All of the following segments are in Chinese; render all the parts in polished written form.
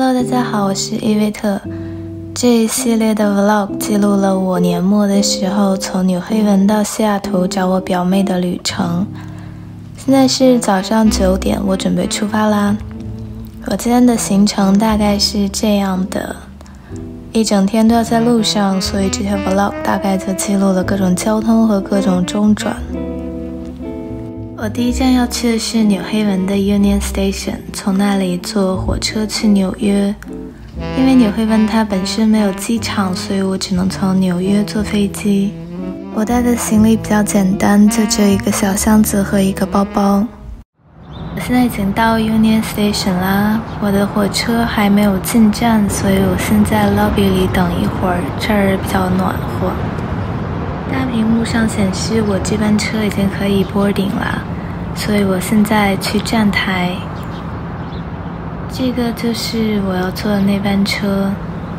Hello， 大家好，我是伊维特。这一系列的 vlog 记录了我年末的时候从纽黑文到西雅图找我表妹的旅程。现在是早上9点，我准备出发啦。我今天的行程大概是这样的，一整天都要在路上，所以这条 vlog 大概就记录了各种交通和各种中转。我第一站要去的是纽黑文的 Union Station， 从那里坐火车去纽约。因为纽黑文它本身没有机场，所以我只能从纽约坐飞机。我带的行李比较简单，就只有一个小箱子和一个包包。我现在已经到 Union Station 啦，我的火车还没有进站，所以我先在 lobby 里等一会儿，这儿比较暖和。大屏幕上显示我这班车已经可以 boarding 啦，所以我现在去站台。这个就是我要坐的那班车。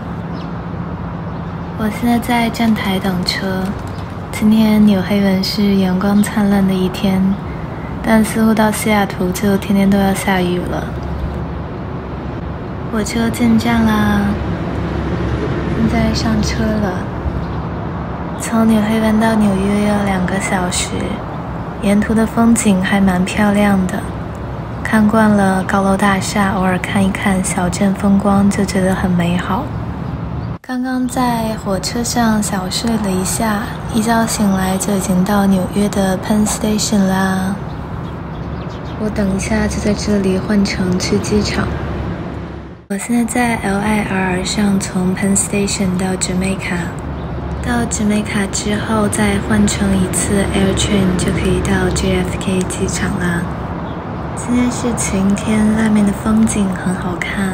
我现在在站台等车。今天纽黑文是阳光灿烂的一天，但似乎到西雅图就天天都要下雨了。火车进站啦，现在上车了。从纽黑文到纽约要2个小时，沿途的风景还蛮漂亮的。看惯了高楼大厦，偶尔看一看小镇风光，就觉得很美好。刚刚在火车上小睡了一下，一觉醒来就已经到纽约的 Penn Station 啦。我等一下就在这里换乘去机场。我现在在 LIRR 上从 Penn Station 到 Jamaica。到 Jamaica 之后再换乘一次 Air Train 就可以到 JFK 机场啦。今天是晴天，外面的风景很好看。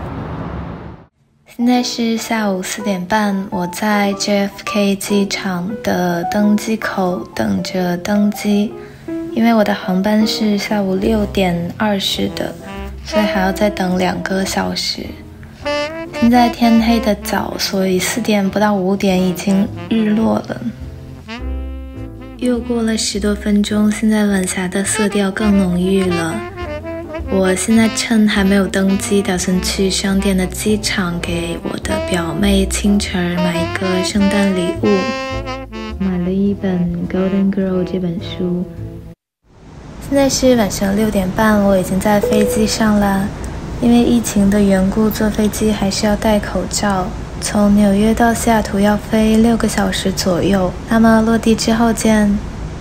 现在是下午4点半，我在 JFK 机场的登机口等着登机，因为我的航班是下午6点20的，所以还要再等2个小时。现在天黑的早，所以4点不到5点已经日落了。又过了10多分钟，现在晚霞的色调更浓郁了。我现在趁还没有登机，打算去商店的机场给我的表妹清晨买一个圣诞礼物。买了一本《Golden Girl》这本书。现在是晚上6点半，我已经在飞机上啦。因为疫情的缘故，坐飞机还是要戴口罩。从纽约到西雅图要飞6个小时左右，那么落地之后见。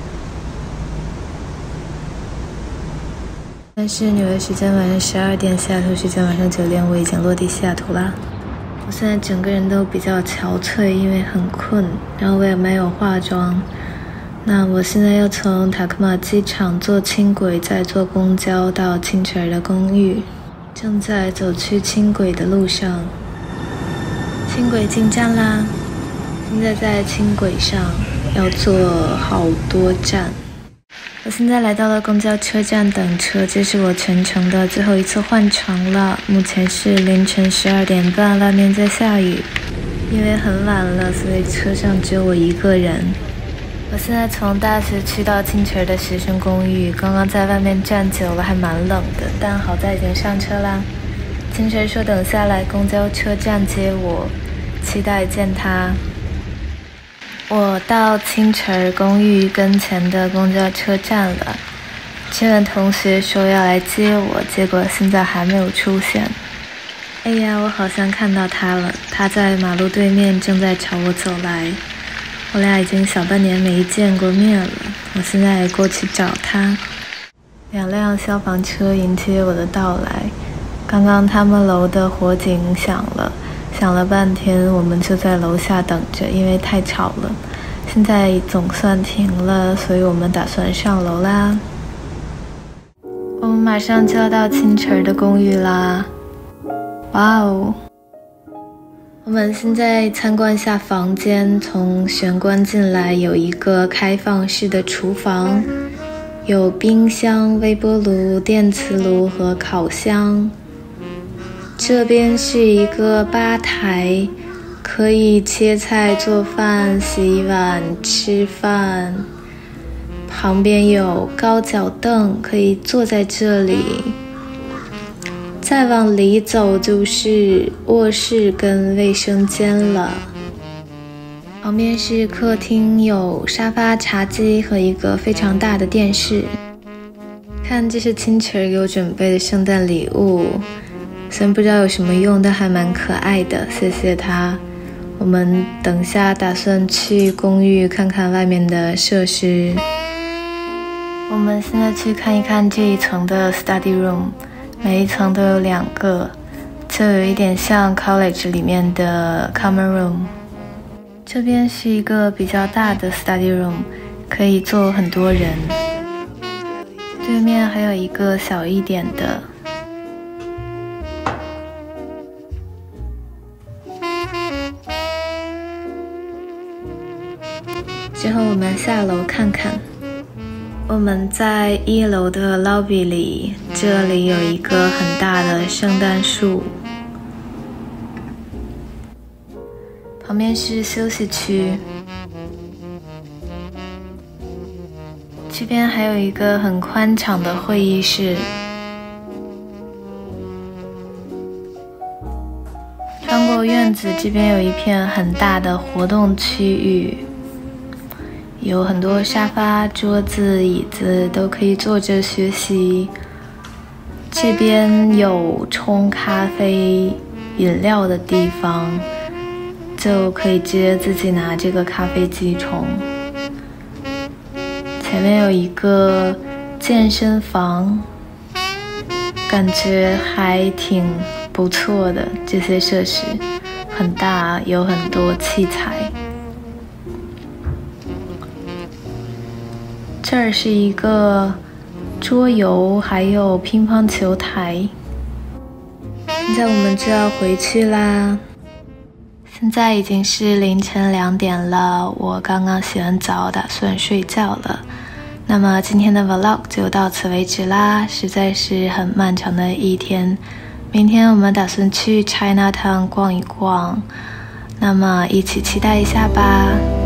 现在是纽约时间晚上12点，西雅图时间晚上9点，我已经落地西雅图啦。我现在整个人都比较憔悴，因为很困，然后我也没有化妆。那我现在要从塔科马机场坐轻轨，再坐公交到清晨的公寓。正在走去轻轨的路上，轻轨进站啦！现在在轻轨上，要坐好多站。我现在来到了公交车站等车，这是我全程的最后一次换乘了。目前是凌晨12点半，外面在下雨。因为很晚了，所以车上只有我一个人。我现在从大学区到清晨的学生公寓，刚刚在外面站久了，还蛮冷的，但好在已经上车啦。清晨说等下来公交车站接我，期待见他。我到清晨公寓跟前的公交车站了，这位同学说要来接我，结果现在还没有出现。哎呀，我好像看到他了，他在马路对面正在朝我走来。我俩已经小半年没见过面了，我现在过去找他。2辆消防车迎接我的到来。刚刚他们楼的火警响了半天，我们就在楼下等着，因为太吵了。现在总算停了，所以我们打算上楼啦。我们马上就要到清晨的公寓啦！哇哦！我们现在参观一下房间，从玄关进来有一个开放式的厨房，有冰箱、微波炉、电磁炉和烤箱。这边是一个吧台，可以切菜、做饭、洗碗、吃饭。旁边有高脚凳，可以坐在这里。 再往里走就是卧室跟卫生间了。旁边是客厅，有沙发、茶几和一个非常大的电视。看，这是亲戚儿给我准备的圣诞礼物，虽然不知道有什么用，但还蛮可爱的，谢谢他。我们等下打算去公寓看看外面的设施。我们现在去看一看这一层的 study room， 每一层都有2个，就有一点像 college 里面的 common room。这边是一个比较大的 study room， 可以坐很多人。对面还有一个小一点的。之后我们下楼看看。我们在1楼的 lobby 里，这里有一个很大的圣诞树。旁边是休息区。这边还有一个很宽敞的会议室。穿过院子，这边有一片很大的活动区域，有很多沙发、桌子、椅子，都可以坐着学习。这边有冲咖啡饮料的地方，就可以直接自己拿这个咖啡机冲。前面有一个健身房，感觉还挺不错的，这些设施很大，有很多器材。这儿是一个桌游还有乒乓球台。现在我们就要回去啦。现在已经是凌晨2点了，我刚刚洗完澡，打算睡觉了。那么今天的 vlog 就到此为止啦，实在是很漫长的一天。明天我们打算去 Chinatown 逛一逛，那么一起期待一下吧。